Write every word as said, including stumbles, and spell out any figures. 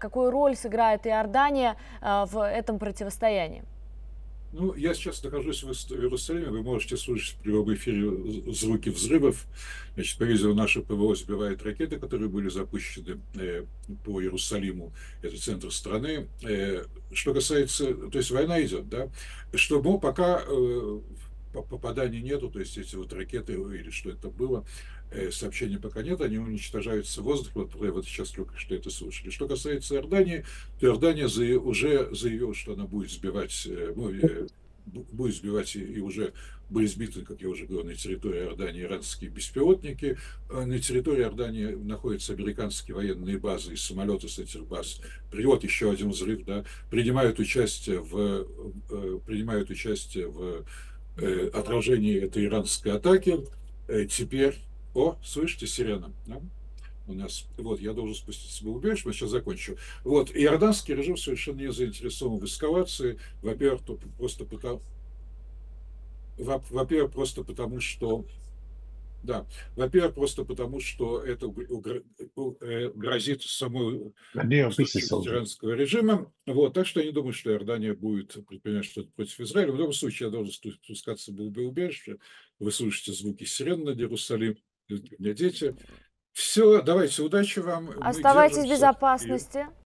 какую роль сыграет Иордания э, в этом противостоянии? Ну, я сейчас нахожусь в Ис в Иерусалиме. Вы можете слышать в прямом эфире з звуки взрывов. Значит, по видео, наше ПВО сбивает ракеты, которые были запущены, э, по Иерусалиму. Это центр страны. Э, что касается, то есть война идет, да. Что, ну, пока, э, по попаданий нету, то есть эти вот ракеты, э, или что это было, э, сообщений пока нет, они уничтожаются в воздухе. Вот вы вот сейчас только что это слышали. Что касается Иордании, то Иордания зае уже заявила, что она будет сбивать, э, ну, э, бу будет сбивать и и уже были сбиты, как я уже говорил, на территории Иордании иранские беспилотники. Э, на территории Иордании находятся американские военные базы, и самолеты с этих баз. При вот еще один взрыв, да, принимают участие в, э, принимают участие в, э, отражении этой иранской атаки. Э, теперь О, слышите, сирена, да? У нас, вот, я должен спуститься в убежище, но сейчас закончу. Вот, иорданский режим совершенно не заинтересован в эскалации. Во-первых, то просто потому во во-первых, просто потому, что да, во-первых, просто потому, что это уг угр у э, грозит самой устойчивости иранского режима. Вот, так что я не думаю, что Иордания будет предпринимать что-то против Израиля. В любом случае, я должен спу спускаться в бомбоубежище. Вы слышите звуки сирен над Иерусалимом, у меня дети. Всё, давайте, удачи вам, мы Оставайтесь в держимся и безопасности.